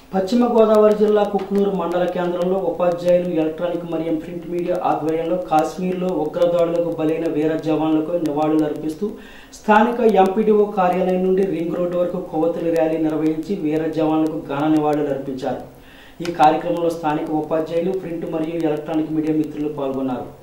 పశ్చిమ గోదావరి జిల్లా కుక్నూరు మండల కేంద్రంలో ఉపాధ్యాయులు ఎలక్ట్రానిక్ మరియు ప్రింట్ మీడియా ఆధ్వర్యంలో కాశ్మీర్లో ఉగ్రదాడులకు బలైన వీర జవాన్లకు నివాళులు అర్పిస్తూ స్థానిక ఎంపీడీఓ కార్యాలయం నుండి రింగ్ రోడ్డు వరకు కొవ్వొత్తుల ర్యాలీ నిర్వహించి వీర జవాన్లకు ఘన నివాళులు అర్పించారు। ఈ కార్యక్రమంలో స్థానిక ఉపాధ్యాయులు, ప్రింట్ మరియు ఎలక్ట్రానిక్ మీడియా మిత్రులు పాల్గొన్నారు।